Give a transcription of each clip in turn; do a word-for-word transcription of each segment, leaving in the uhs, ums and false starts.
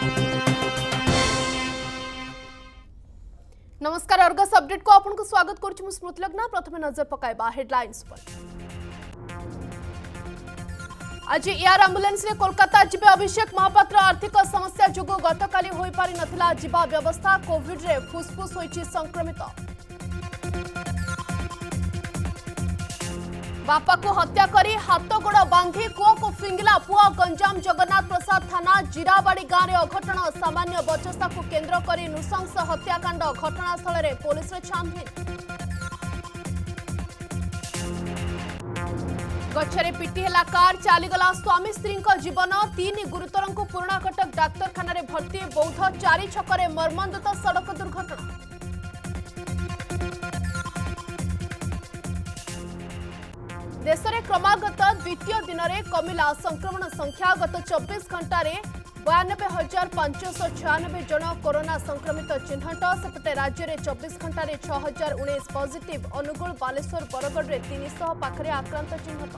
नमस्कार Argus update को आपन को स्वागत करूछु मु स्मृति लग्ना। प्रथम नजर पकाइबा हेडलाइंस पर। आज एयर एम्बुलेंस रे कोलकाता जिबे अभिषेक महापात्र आर्थिक समस्या जुगु गतकाली होई पारि नथिला जिबा व्यवस्था। कोविड रे फुसफुस होईछि संक्रमित। बापा को हत्या करी हाथ गोड़ बांधी कुआ को फिंगिला पुआ। गंजाम जगन्नाथ प्रसाद थाना जिराबाड़ी गांव में अघटन। सामान्य बचस्ता को केंद्र करी नृशंस हत्याकांड। घटनास्थल में पुलिस छानबीन। गछरे पिटी हेला कार चालीगला स्वामी स्त्री जीवन। तीन गुरुतर को पुराणाकटक डाक्तरखाना रे भर्ती। बौद्ध चारि छकरे मर्मन्तुद सड़क दुर्घटना। देश में क्रमागत द्वितीय दिन में कमिला संक्रमण संख्या। गत चौबीस घंटा बयानबे हजार पांचश छयानबे जन कोरोना संक्रमित चिन्हट। सेपटे राज्य में चौबीस घंटा छह हजार उन्नीस पॉजिटिव। अनुगुल बालेश्वर बरगढ़ में तीन सौ पाखरे आक्रांत चिन्हट।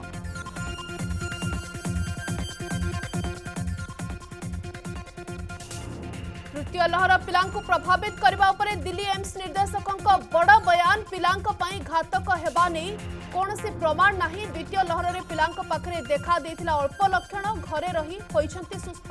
तृतीय लहर पिलांकु प्रभावित करबा उपरे दिल्ली एम्स निर्देशकों बड़ बयान। पिलांक पई घातक हेबा नै कौनसी प्रमाण नहीं। द्वितीय लहर में पिलांक पाखरे देखा देथिला अल्प लक्षण। घरे रही होइछंती सुस्थ।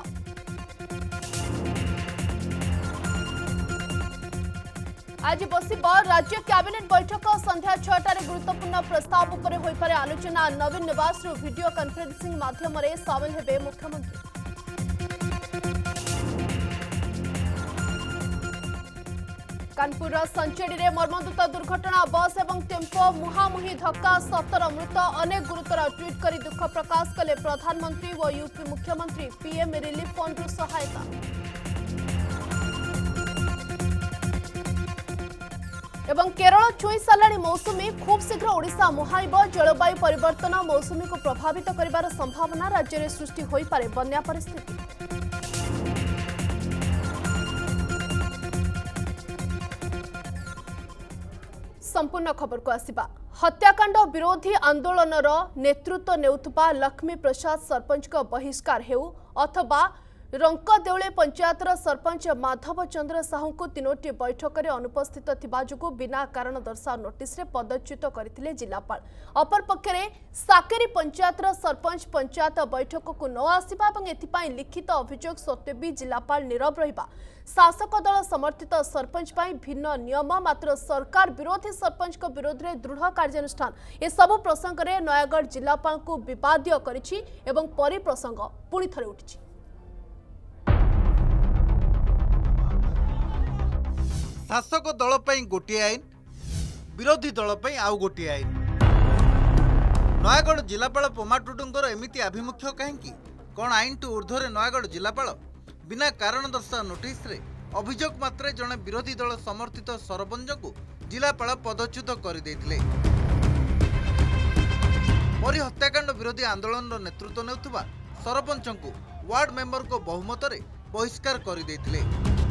आज बसिब राज्य कैबिनेट बैठक। संध्या छटार गुरुत्वपूर्ण प्रस्ताव उपरे होई पारे आलोचना। नवीन निवास वीडियो कॉन्फ्रेंसिंग माध्यम रे सामिल हेबे मुख्यमंत्री। कानपुर संचेड़ी में मर्मन्तुद दुर्घटना। बस एवं टेम्पो मुहांमुही धक्का। सतर मृत अनेक गुरुतर। ट्वीट कर दुख प्रकाश कले प्रधानमंत्री व यूपी मुख्यमंत्री। पीएम रिलीफ फंड सहायता। एवं केरल छुई सारा मौसुमी खूब शीघ्र ओडिशा मुहाइब। जलवायु परिवर्तन मौसुमी को प्रभावित करिवार संभावना। राज्य में सृष्टि होई पारे बन्या परिस्थिति। संपूर्ण खबर को आसिबा। हत्याकांड विरोधी आंदोलन नेतृत्व नेउथबा लक्ष्मी प्रसाद सरपंच का बहिष्कार हेउ अथवा रंकदेउले पंचायतर सरपंच माधव चंद्र साहू को तीनोटी बैठक में अनुपस्थित थिबा जुगु बिना कारण दर्शा नोटिस रे पदच्युत करथिले जिलापाल। अपर पक्षरे साकेरी पंचायतर सरपंच पंचायत बैठक को न आसिबा एवं एथिपाई लिखित अभियोग सत्वे भी जिलापाल नीरव रहिबा। शासक दल समर्थित सरपंच पाई भिन्न नियम। मात्र सरकार विरोधी सरपंच को विरोध में दृढ़ कार्यानुष्ठान। ए सबु प्रसंग में नयागढ़ जिलापाल को विवादीय करिछि एवं परि प्रसंग पुणी थरे उठिछि। शासक दल पई गोटे आईन, विरोधी दल पई आउ गोटे आईन। नयागढ़ जिलापाल पोमा टुडुंगर एमिति आभिमुख्य कहीं कौन आईन टू ऊर्ध्वर नयागढ़ जिलापाल बिना कारण दर्शा नोटिस रे अभियोग मात्रे जड़े विरोधी दल समर्थित सरपंच को जिलापाल पदच्युत कर देथिले। परि हत्याकांड विरोधी आंदोलन नेतृत्व नेउथुबा सरपंच को वार्ड मेंबर को बहुमत रे बहिष्कार कर देथिले।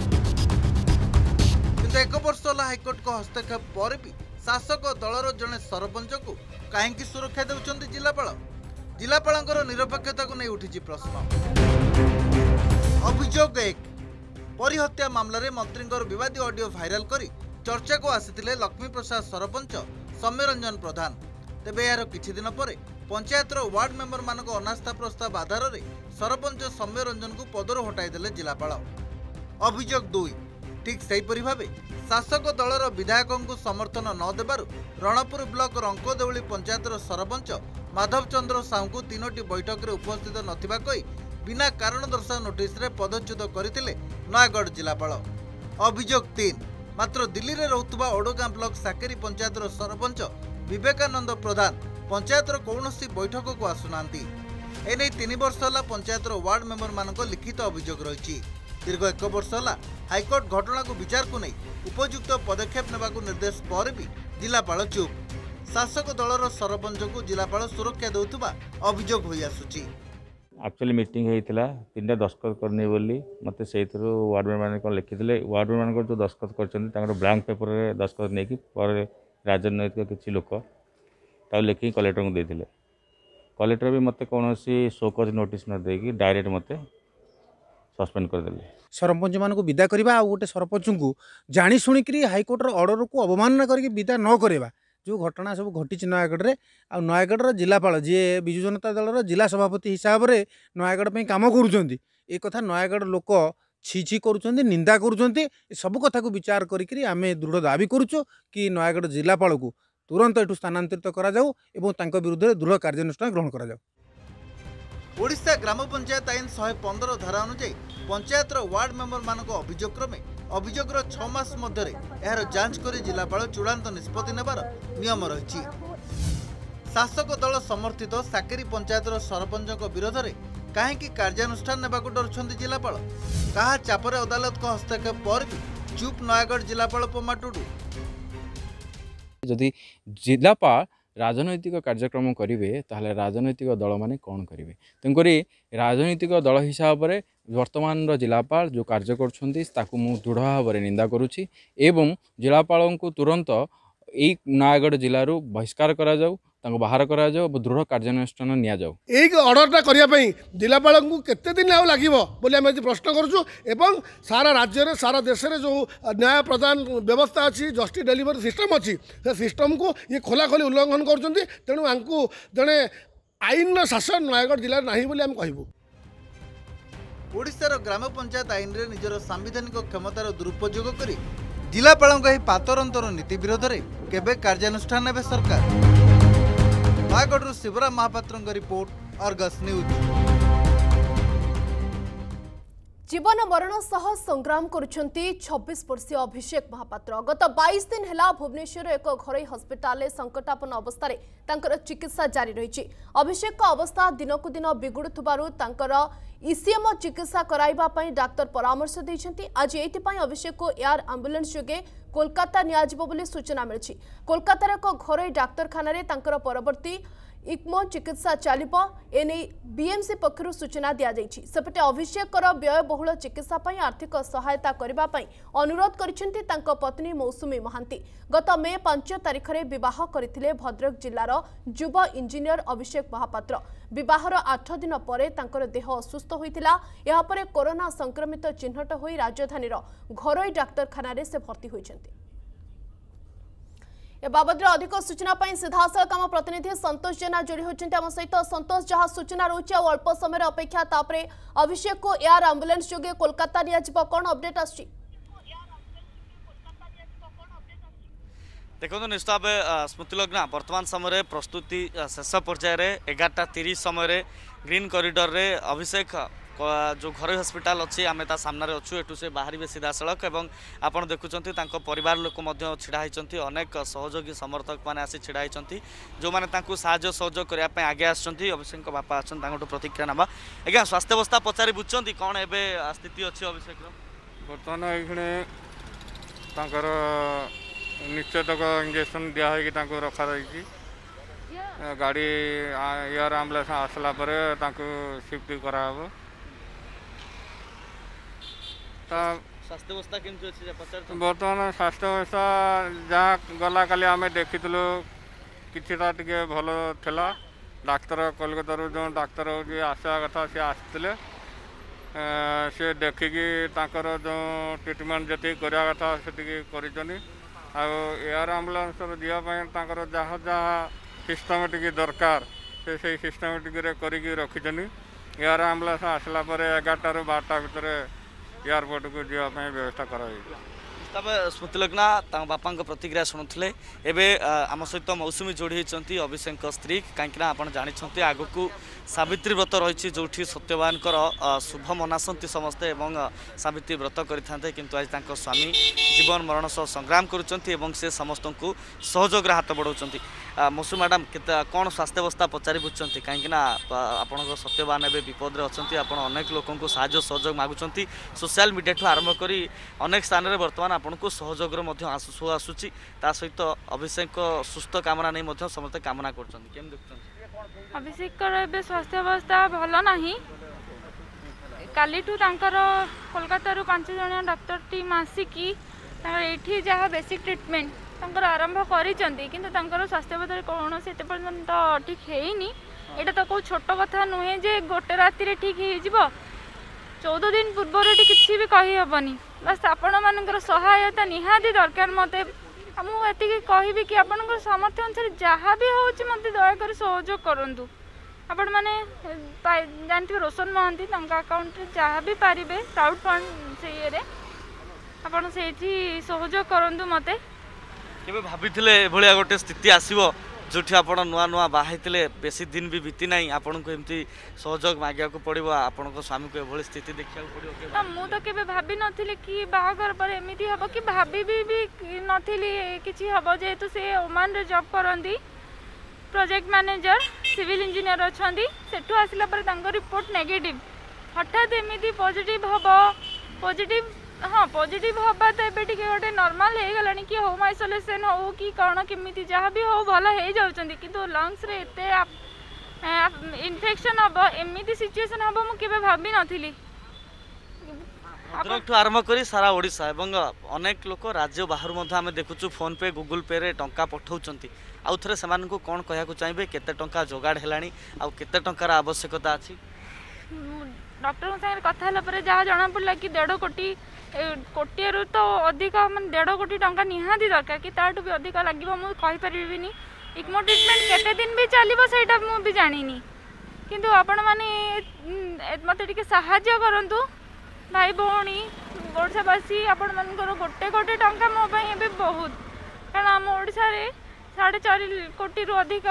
एक वर्ष होला हाईकोर्ट को हस्तक्षेप पर भी शासक दलर जड़े सरपंच को कहीं सुरक्षा देउछंती जिलापाल। जिलापालंकर निरपेक्षता को नहीं उठी प्रश्न। अभियोग एक, परि हत्या मामला रे मंत्रींकर विवादी ऑडियो वायरल करी चर्चा को आसीथिले लक्ष्मी प्रसाद सरपंच सौम्यरंजन प्रधान। तेबे यार किछि दिन पर पंचायतर वार्ड मेंबर मानक अनास्था प्रस्ताव आधार रे सरपंच सौम्यरंजन को पदर हटाई देले जिलापाल। अभियोग दुई, ठीक सेहीपरि भावे शासक दलर विधायकों को समर्थन न देबारु रणपुर ब्लॉक रंकदेउली पंचायतर सरपंच माधव चंद्र साहू को तीनोटी बैठक में उपस्थित नथिबा कही बिना कारण दर्शा नोटिस रे पदच्युत करथिले नयागढ़ जिलापाल। अभियोग तीन, मात्र दिल्ली रे रहुतबा ओडगां ब्लॉक साकेरी पंचायतर सरपंच विवेकानंद प्रधान पंचायतर कौनसी बैठक को आसुनांती। एने तीन वर्ष होला पंचायतर वार्ड मेंबर मानक लिखित अभियोग रही। दीर्घ एक वर्ष होला हाईकोर्ट घटना को विचार को नहीं उपयुक्त पदक्षेप नेबा को निर्देश पर भी जिलापाल चुप। शासक दलर सरपंच को जिलापाल सुरक्षा देउथबा अभियोग होई आसुची। एक्चुअली मीटिंग होता तीन दस्खत करनी बोली मत से वार्ड मेंबर मैंने लिखी वार्ड मेंबर जो दस्खत कर ब्लांक पेपर रे दस्खत नहीं पर राजनैतिक किसी लोक लिखिक कलेक्टर को देते कलेक्टर भी मत कौन सी शोकज नोटिस न देकी डायरेक्ट मत सस्पेंड करदेले। सरपंच मान विदा करवा आ गोटे सरपंच को जाणी शुणिकी हाइकोर्टर ऑर्डर को अवमानना करके विदा न करवा जो घटना सब घटी नयगढ़ में आ नयगढ़ जिलापाल जी विजु जनता दल जिला सभापति हिसाब से नयगढ़ पे काम करुँच ए कथा नयगढ़ लोक छी छी करुँच निंदा करुँच सब कथा को विचार करी आम दृढ़ दाबी करुचु कि नयगढ़ जिलापाल को तुरंत एठू स्थानांतरित करा जाऊ एवं तांको विरुद्ध दृढ़ कार्यानुष्ठान ग्रहण करा जाऊ। ओडिशा ग्राम पंचायत आईन शहे पंदर धारा अनुଯାयी पंचायतर वार्ड मेंबर मान अभियोग क्रमे अभियोगर छह मास मध्य यार जांच कर जिलापाल चूड़ांत निष्पत्ति नेबार नियम रही। शासक दल समर्थित साकेरी पंचायतर सरपंच विरोध में कहीं कार्यानुष्ठान नेबाकु डरुछंती जिलापाल कहा चापरे अदालत को हस्तक्षेप पर भी चुप नयगढ़ जिलापाल पमा टुडू। जदि जिलापाल राजनैतिक कार्यक्रम करेंगे ताहले राजनैतिक दल माने कौन करेंगे तेणुकरी राजनैतिक दल हिसाब से वर्तमान जिलापाल जो कार्य कर दृढ़ भाव में निंदा करुच्ची एवं जिलापाल को तुरंत यही नयगढ़ जिलू बहिष्कार करा जाऊ तांको बाहर करा जाऊ दृढ़ कार्यानुष्ठान निया जाऊ। एक ऑर्डरटा करने जिलापाल को केते दिन आउ लागिबो बोली आम प्रश्न करूँ एवं सारा राज्य में सारा देश में जो न्याय प्रदान व्यवस्था अच्छी जस्टिस डेलीवरी सिस्टम अच्छी से सिस्टम को ये खोला खोली उल्लंघन कर तेणु आंकु जड़े आईन शासन नयगढ़ जिले ना बोली आम कहबू। ओडिशार ग्राम पंचायत आईन रे निजर सांविधानिक क्षमतार दुरुपयोग करी जिलापाल पातरंतर नीति विरोध में केबे कार्यानुष्ठान नेबे सरकार। Nayagarh Shivram Mahapatra report argus news. जीवन मरण सह संग्राम करुछंती छब्बीस वर्षीय अभिषेक महापात्र गत बाईस दिन हेला भुवनेश्वर एक घरोई हस्पिटाल संकटापन्न अवस्था तांकर चिकित्सा जारी रही। अभिषेक को अवस्था दिनकु दिन बिगुड़ुथबारु तांकर ईसीएम चिकित्सा कराइबा पई डाक्टर परामर्श दैछंती। आज एथिपाई अभिषेक को एयर एम्बुलेंस जोगे कोलकाता नियाजिबो बोली सूचना मिलछि। कोलकातार एक घरोई डाक्तरखाना रे तांकर परवर्ती इक्मो चिकित्सा चलिब एने बीएमसी पक्षरु सूचना दिया जाइछि। सेपटे अभिषेक व्ययबहुल चिकित्सा पई आर्थिक सहायता करबा पई अनुरोध करिसेंती तांको पत्नी मौसुमी महांती। गत मे पांच तारिख रे विवाह करथिले भद्रक जिल्लार युवा इंजीनियर अभिषेक महापात्र। विवाहर आठ दिन पर तांकर देह असुस्थ होइतिला। एहा परे कोरोना संक्रमित चिन्हट होई राजधानीर घरोई डाक्तरखाना रे से भर्ती होइछंती। ए बाबद अधिक सूचना सीधासल आम प्रतिनिधि संतोष जेना जोड़ी होती आम सहित। संतोष जहाँ सूचना रोचे अल्प समय अपेक्षा तापरे अभिषेक को एयर एम्बुलेंस जोगे कोलकाता निया जिवो कौन अपडेट आछि? देखो निश्चित भाव स्मृतिलग्ना वर्तमान समय प्रस्तुति शेष पर्यायर एगारटा तीस समय ग्रीन कॉरिडोर रे अभिषेक जो घर हस्पिटाल अच्छी आम ता सामने अच्छु एटू से बाहर सीधा सड़क एवं आपड़ देखुं परिवार लोक छिड़ा होती अनेक सहयोगी समर्थक मैंने आसी छिड़ा होती जो मैंने साहाय्य सहयोग करने आगे आसछंती। अभिषेक बापा आछन प्रतिक्रिया नवा आज्ञा स्वास्थ्य अवस्था पचारि बुझुंती कौन एबे स्थिति अच्छी अभिषेक बर्तमान ये निश्चितक इंजेक्शन दिखाई रखा रही गाड़ी एयर एम्बुलेंस आसला शिफ्ट कराब स्वास्थ्य अवस्था केमती अच्छी बर्तमान स्वास्थ्य अवस्था जहाँ गला काली आम देखी किटा टे भल था डाक्तर कोलकाता जो डाक्तर आसा कथा सी आसते सी देखिकी जो ट्रिटमेंट जी करा कथा से कर एयर एम्बुलेंस दिवाई जहाँ जहाँ सिस्टमेटिक दरकार से से सिस्टमेटिक करी रखी एयर एम्बुलेंस आसला एगारटार बारटा भितर एयरपोर्ट को जावाई व्यवस्था कर। स्मृतिलग्ना बापा प्रतिक्रिया शुणुले एवं आम सहित मौसुमी जोड़ी होती अभिषेक स्त्री कहीं आप जानते आग को सावित्री व्रत रही जो सत्यवान शुभ मनासती समस्ते एवं सावित्री व्रत करें किंतु आज स्वामी जीवन मरण सह संग्राम करुँच से समस्त को सहयोग हाथ बढ़ाऊँ। मौसू मैडम कौन स्वास्थ्य अवस्था पचारि बुझुंट कहीं आप सत्यवान एवं विपद में अच्छा आप अनेक लोक साहाय्य सहयोग मागुंट सोशल मीडिया ठूँ आरंभ कर अनेक स्थान में बर्तमान आपन को सहयोग आसु आसूची सहित अभिषेक सुस्थ कामना नहीं समस्त कामना कर अभिषेक स्वास्थ्य अवस्था भल ना काली कोलकाता पांच जन डॉक्टर टीम आसिकी ये जहाँ बेसिक ट्रिटमेंट तंकर आरंभ करिसेंती किंतु तंकर स्वास्थ्य अवस्था कौन से पर्यंत ठीक है यहाँ तो कोई छोट कथा नुहे जे गोटे राति रे ठीक हो चौदह दिन पूर्वर किसी भी कही हेनी बस आपण मान सहायता निहाती दरकार मत मुझे कहबी कि आपण सामर्थ्य अनुसार जहाँ भी हूँ मत दयाक सहयोग करूँ आपण मैंने जानते रोशन महांती अकाउंट जहाँ भी पारे प्राउड फंड से ये आपड़ से सहयोग करूँ मत केबे भाबिथिले एभलिया गोटे स्थिति आसीबो जोठी आपण नुआ नुआ बाहाइथिले बेसी दिन भी बीती नाही आपण को एमती सहयोग मागिया को पड़िबो आपण को स्वामी को एभली स्थिति देखिया पड़िबो के मु तो केबे भाबी नथिले कि बाहागर पर एमिति हबो कि भाबी भी भी नथिली किछि हबो जेतु से ओमान रे जॉब करंदी प्रोजेक्ट मैनेजर सिविल इंजीनियर अछंदी सेठु आसिला पर तांको रिपोर्ट नेगेटिव हठात एमिति पॉजिटिव हबो पॉजिटिव हाँ पॉजिटिव हवा तो ये गोटे नॉर्मल हो गला कि होम आइसोलेशन हो कि कौन केमी जहाँ भी हो भल हो जाती कि लंग्स रे एते इन्फेक्शन हम एमती सिचुएशन हम मुझे भाभी नी भद्रक आरंभ कर सारा ओडिशा एवं अनेक लोक राज्य बाहर आम देखुचु फोन पे गूगल पे रे टंका पठाउछंती आउ थरे समान को कौन कहया चाहिए केते टंका जोगाड़ हेलानी आउ केते टंकार आवश्यकता अछि डॉक्टर संगे कथा हला परे जहाँ जना पड़ला कि डेढ़ कोटी कोटी रु तो अधिक मान डेढ़ कोटी टंका निहाती दरकार कि ताठू भी अधिक लगे मुझे कहीपरिनी इग्मो ट्रिटमेंट केते दिन भी चलो सहीटा मुझे जानी किंतु आपण मैंने मत साहाय्य करूँ भाई भौणी ओडावासी आपण मानकर गोटे गोटे टंका मोबाइल बहुत कारण आम ओडिशा रे साढ़े चार कोटी रु अधिक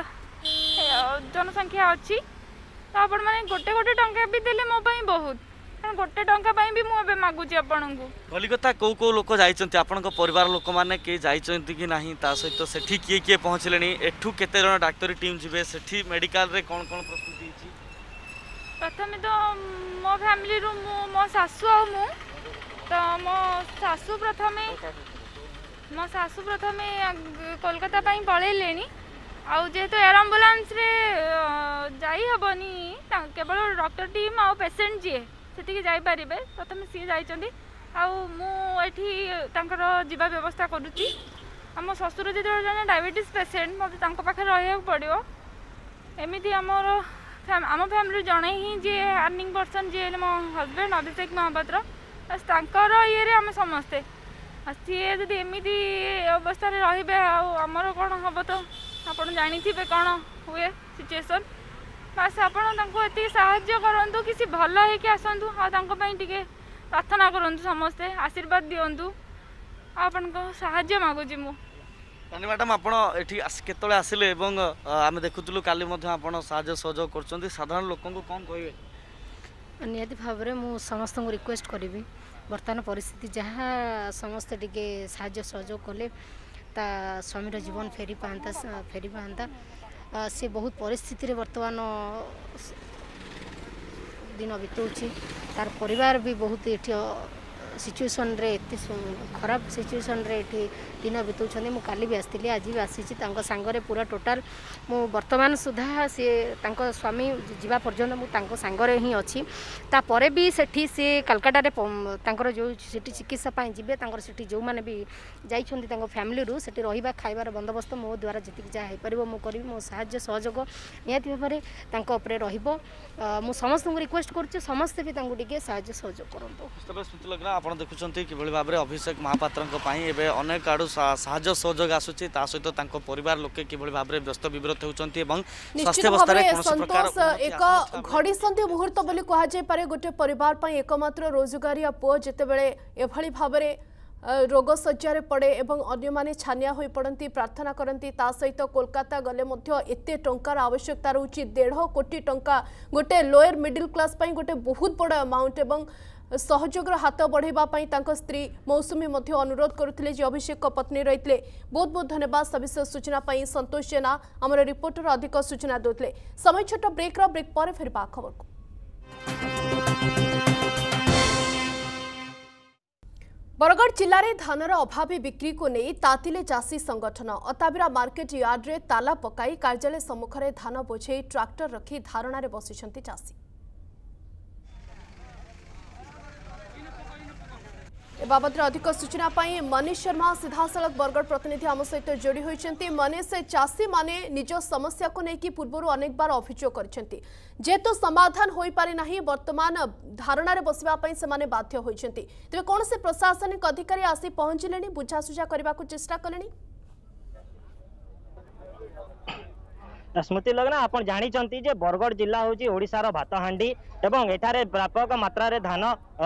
जनसंख्या अच्छी तो आपण मैंने गोटे गोटे टंका भी देले मोबाइल बहुत गोटे टंका भी मुझे मागुची आपण को कलिकता कौ कौ लोक जाइछन्ति आपण को परिवार लोक माने के जाइछन्ति कि नाही ता सहित सेठी किए किए पहुँचले एठू केते जन डाक्टरी टीम जिवे सेठी मेडिकल रे कोन कोन प्रस्तुति हिची प्रथम तो मो फैमिली रू मो सासु आ मु तो मो सासु प्रथमे मो सासु प्रथमे कोलकाता पई पळेलेनी आउ जेहेतु एयर एम्बुलेंस रे जाई हबनी केवल डॉक्टर टीम आ पेशेंट जी से जाई पारिबे प्रथम सी जाइछन्ती आउ मु एठी तांकर जीवा व्यवस्था करूची आम ससुर जो जन डायबिटीज पेशेंट मत तांको पाखे रहिया पड़ियो एमिति हमर आम फैमिली जणे ही जे अर्निंग पर्सन जे मो हस्बैंड अभिषेक महापात्र बस तांकर ये रे आम समस्ते सी जदि एमिति अवस्था रे रहिबे आमर कोन हबो तो आपण जानी थिबे कोन हुए सिचुएशन बस आपको ये साहाय्य करूँ किसी भल होके आसतु आगे प्रार्थना करूँ समस्ते आशीर्वाद दिंतु आपण को साहाय्य मागुची मु मैडम आपड़ ये केतले आसिले आम देखुलु काली आप साहाय्य सहयोग कर साधारण लोक कौन कहे निहाती भाव में मुझ समस्त को रिक्वेस्ट करी बर्तमान परिस्थिति जहाँ समस्ते टिके साहाय्य सहयोग कले ता स्वामीर जीवन फेरी पाता फेरी पाता सी बहुत परिस्थिति बर्तमान दिन बिताऊँ तार परिवार भी बहुत ये सिचुएसन रे एत खराब सिचुएसन रे ये दिन बिताऊँ मु काली भी आसती आज भी आसी सांगरे पूरा टोटाल मु वर्तमान सुधा सी स्वामी जीवा पर्यंत मुझे सांगरे ही अच्छी तापर भी सेठी सी कलकाटा रे जो सेठी चिकित्सा जी से जो मैंने भी जाइए फैमिली रू सेठी रहिबा खाइबार बंदोबस्त मो द्वारा जी जहाँ हो पार मु करी मो साहाय्य सहयोग निहाती भाव में रहिबो मु समस्त को रिक्वेस्ट करुच्चे समस्ते भी टिके साहाय्य सहयोग करंतु आप देखुं कि भाव में अभिषेक महापात्र अनेक आड़ू साहाय्य सहयोग आसूची सहित परिवार लोके कि भाव में व्यस्त विव्रत होती एक घड़ी मुहूर्त बोली कहुए गोटे परिवार एकमात्र रोजगारिया पुओ जितेबले एभली भाव में रोग शज्यारे पड़े एवं अन्य माने छानिया होई पड़ती प्रार्थना करती ता सहित कोलकाता गले मध्य एते टंकार आवश्यकता रहुची डेढ़ कोटी टंका गोटे लोअर मिडिल क्लास पई गोटे बहुत बड़ अमाउंट एवं सहयोग हाथ बढ़ावा स्त्री मौसुमी अनुरोध करते जे अभिषेक पत्नी रही बहुत बहुत धन्यवाद सविशेष सूचना संतोष जेना आमर रिपोर्टर अधिक सूचना देते समय छोट ब्रेक ब्रेक पर फिर खबर को बरगढ़ जिले में धानर अभावी बिक्री को नहीं तातिले चाषी संगठन अताबिरा मार्केट यार्ड रे ताला पकाई कार्यालय सम्मुख में धान बोझे ट्राक्टर रखी धारणा बसिछंती चाषी बाबद अधिक सूचना पाई मनीष शर्मा सीधासलख बरगढ़ प्रतिनिधि आम सहित जोड़ी होती। मनीष चाषी माने निज समस्या को लेकिन पूर्व अनेक बार अभियोग करछंती जेहेतु समाधान हो पारि नाही वर्तमान धारणा रे बसिबा पई से माने बाध्य होइछंती। तबे कोन से प्रशासनिक अधिकारी आसी पहुंचलेनी बुझासुझा करबा को चेष्टा कलेनी? स्मृति लगना आपण जानी जे बरगढ़ जिला हूँ ओडिशार भातहांडी एवं एठारे व्यापक मात्रा धान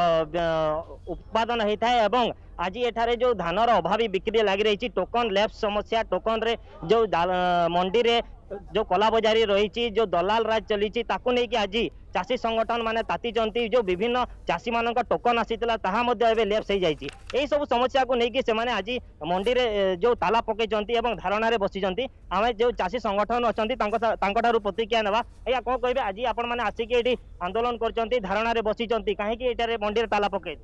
उत्पादन होता है एवं आज एठारे जो धानर अभावी बिक्री लगी रही टोकन लैप्स समस्या टोकन रे जो मंडी रे जो कला बजारी रही जो दलाल राज चली नहीं आज चाषी संगठन माने ताती जो विभिन्न चाषी मान टोकन आसीला लैप्स हो जाए यही सब समस्या को लेकिन से आज मंडी रे जो ताला पकई धारणा रे बसी आम जो चाषी संगठन अच्छा प्रतिक्रिया ना या कौन कहे आज आपण मैंने आसिक ये आंदोलन कर धारणा रे बसी कहीं मंडी रे ताला पकई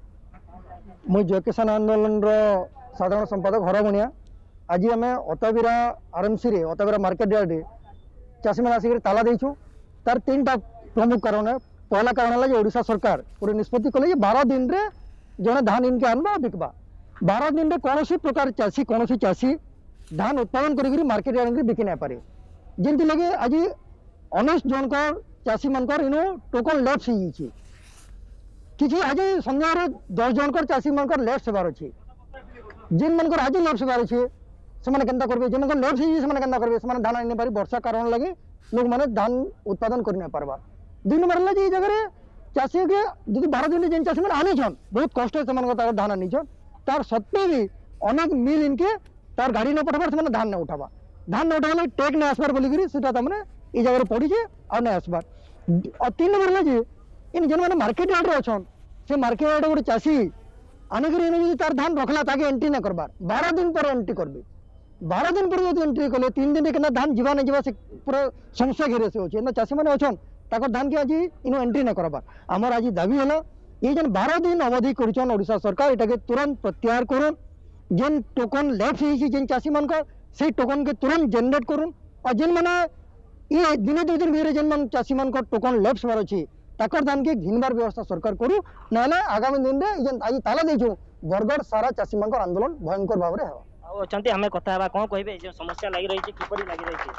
मुझ जय किसान आंदोलन साधारण संपादक हरमुनिया आज आम अतबिरा आरएमसी रे अतबिरा मार्केट यार्ड चाषी मैंने आसिक ताला देचु तार तीन टा प्रमुख कारण है। पहला कारण है ओडिशा सरकार पूरे निष्पत्ति कले बारह दिन रे जने धान इनके आनबा बिकबा बारह दिन रे कौन प्रकार चाषी कौन चाषी धान उत्पादन करी मार्केट यार्ड बिकी नहीं पारे जमी लगे आज उन्नीस जन चाषी मानकर इनो टोकन लैप्स हो किसी आज संध्या दस जनकर चाषी मानकर लैप्स होबार अच्छे जिन मानकर आज लैप्स होबार अच्छे से केन्ता करेंगे जिन लैप्स होती केन्ता करेंगे से धान आनी पारे वर्षा कारण लगे लोक मैंने धान उत्पादन कर नहीं पार्बा दिन मारे ये जगह चाषी के जी बारह दिन जेन चाषी मैंने आनीछन बहुत कष्ट से धान आनीछन तार सत्वे भी अनेक मिल इनके तार गाड़ी न पठाबार से धान नहीं उठाबा धान नहीं उठाला टेक नहीं आसबार बोलिकी मैंने ये जगह पड़ी आ नहीं आसबार तीन नंबर है इन जेन मैंने मार्केट यार्ड अच्छन से मार्केट यार्ड गोटे चाषी आनिक तार धान रखला ताके एंट्री नहीं करबार बारह दिन पर एंट्री करबे बारह दिन पर जो एंट्री कले तीन दिन के धान जीवा नहीं जीवा से पूरा समस्या घेरे से अच्छे चाषी मैंने अच्छन ताकर धान के आज इनो एंट्री नहीं करबार आमर आज दाबी है ये जेन बारह दिन अवधि कर ओडिशा सरकार एटाके तुरंत प्रत्याहार करन जेन टोकन लैप्स होइछि जेन चाषी मान से टोकन के तुरंत जेनरेट करन और जेन माने ये दिने दो दिन भितर जेन मान चाषी मान टोकन लैप्स होबार अछि ताकर धान के घिनबार व्यवस्था सरकार करू ना आगामी दिन में जेन आज ताला देछु बरगढ़ सारा चाषी मान आंदोलन भयंकर भाव में हेबा अछंती हमें कथा हेबा कोन कहबे जे समस्या लागि रही छि किपरि लागि रही छि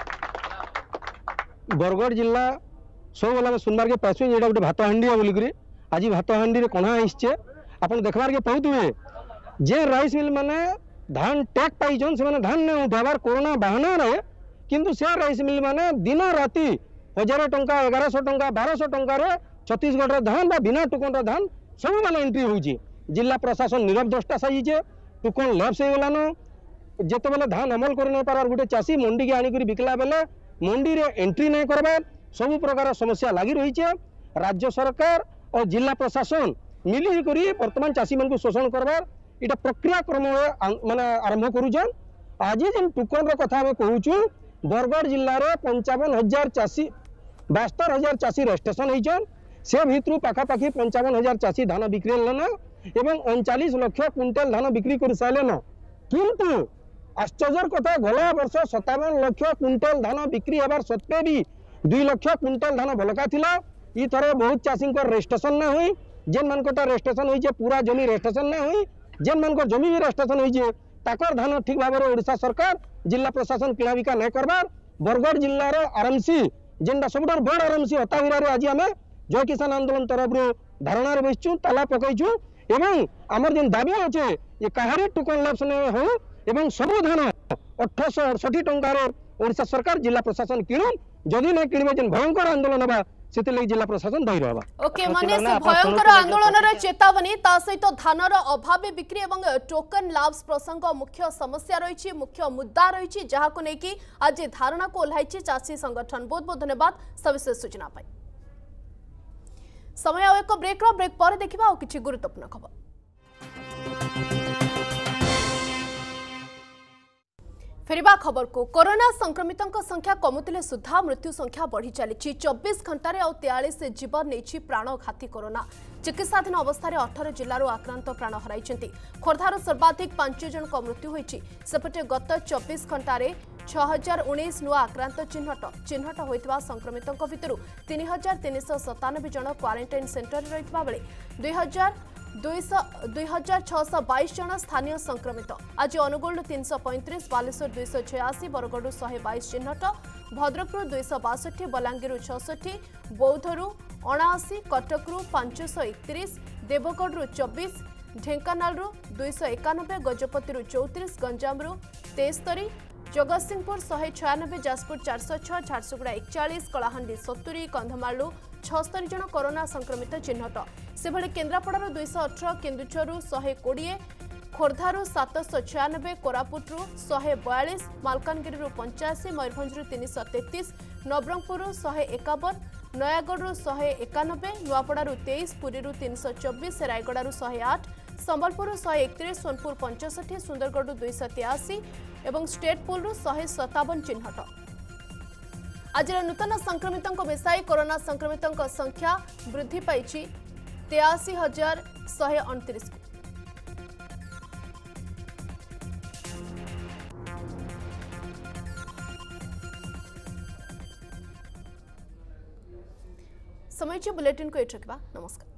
बरगढ़ जिला सब वाला में सुनबार के पास में जेटा गोटे भातहांडी बोलिकी आज भातहांडी रे कणा आइछे आपन देखबार के पाउतुए जे राइस मिल माने धान टैग पाइछन से माने धान ने उठाबार कोरोना बहाना रे किंतु से राइस मिल माने दिन राति हजार टंका एगार सौ टंका बारह सौ टंका छत्तीसगढ़ धान बा बिना टोकन धान सब माने एंट्री होउछि जिला प्रशासन नीरव दृष्टा साइजे टोकन लैप्स हो गलानो जेते बेले धान अमल कर नहीं पार गोटे चाषी मंडी के आनिक बिकला बेले मंडी रे एंट्री नहीं करबा सब प्रकार समस्या लगी रही है। राज्य सरकार और जिला प्रशासन मिली करी वर्तमान चाषी मान को शोषण करबार इटा प्रक्रिया क्रम माने आरंभ करूछन आज जेन टोकन रो कथा हम कहूछु बरगढ़ जिल्ला रे पंचावन हजार चाषी बास्तर हजार चाषी रजिस्ट्रेशन होइछन से भितरु पाखापाखि पंचावन हजार चाषी धान बिक्री लेन एवं उनचालीस लक्ष क्विंटल धान बिक्री कर सारेन किंतु आश्चर्य कथा गला वर्ष सत्तावन लक्ष क्विंटल धान बिक्री होबार सत्वे भी दुई लक्ष क्विंटल धान भलका थिला ई थरे बहुत चाषी रजिस्ट्रेशन ना हुई जेन मान रजिस्ट्रेशन होइछे पूरा जमी रजिस्ट्रेशन ना हुई जेन मान जमी भी रजिस्ट्रेशन होइछे ताकर धान ठीक भाव में ओडिशा सरकार जिला प्रशासन किणा बिका नहीं करबार बरगढ़ जिल्लार आरएमसी जेनटा सब बड़ आरएमसी अताविरा आज आम जय किसान आंदोलन तरफ धारणा बसचु ताला पकईचु एवं आमर जेन दाबी अच्छे ये कहारी टोकन लैप्स हो एवं सब धान अठरश अड़सठी टंकार ओडिशा सरकार जिला प्रशासन किणुन जदि नहीं किणवे जेन भयंकर आंदोलन होगा से जिला प्रशासन धैर्य होगा। ओके मनीष भयंकर आंदोलन चेतावनी ता सहित धानर अभावी बिक्री एवं टोकन लैप्स प्रसंग मुख्य समस्या रही मुख्य मुद्दा रही जहाँ को लेकिन आज धारणा को ओह्लाई चाषी संगठन बहुत बहुत धन्यवाद सविशेष सूचना पाई। समय एक ब्रेक रो ब्रेक पर देखिबा और किछि गुरुत्वपूर्ण खबर। फेरिबा खबर को कोरोना संक्रमितों संख्या कमुतिले सुधा मृत्यु संख्या बढ़ी चली चौबीस घंटे और तेयालीस जीवन नहीं प्राणघाती कोरोना चिकित्साधीन अवस्था अठारह जिलूर आक्रांत प्राण हराई खोर्धार सर्वाधिक पांच जन मृत्यु होती सेपटे गत चौबीस घंटे छह हजार उन्नीस नुआ आक्रांत चिन्हट चिन्हट होता संक्रमितों भितर तीन हजार तीन सौ सतानबे जन क्वारंटाइन सेंटर रही बेले दुई हजार दुई हजार छःश बैश जन स्थानीय संक्रमित। आज अनुगोल तीन सौ पैंतीस, बालेश्वर दुई सौ छियासी, बरगढ़ शहे बैश चिन्हट, भद्रकू दुई सौ बासठी, बलांगीर छठी, बौद्धरू अणाशी, कटकू पांच सौ एकतीस, देवगढ़ चौबीस, ढेंकानालू दुई सौ एकानबे, गजपति चौतीस, गंजामू तेस्तरी, जगतसिंहपुर शहे छयानबे, जाजपुर चार सौ छह, झारसुगुड़ा एकचाश, कलाहांडी सत्तरी, कंधमालू छस्तरी जन कोरोना संक्रमित चिन्हट। से भले केन्द्रापड़ार दुई सौ अठर, केन्दुझर शहे कोड़े, खोर्धारू सात सौ छयानबे, कोरापुटू शहे बयालीस, मालकानगिरी पंचाशी, मयूरभंजु तीन सौ तेतीस, नवरंगपुर शहे एकावन, नयागढ़ शहे एकानबे, नुआपड़ारू तेईस, पुरी तीन सौ चौबीस, रायगड़ू शहे आठ, संबलपुर शहे एकतीस, सोनपुर पंचष्ठी, सुंदरगढ़ दुई सौ तेयाशी और स्टेटपुल शहे सतावन चिन्हट। आज नूतन संक्रमितों मिसाई कोरोना संक्रमितों संख्या वृद्धि पाई तेयाशी हजार शहे अणतीस। समय बुलेटिन को ये रखा। नमस्कार।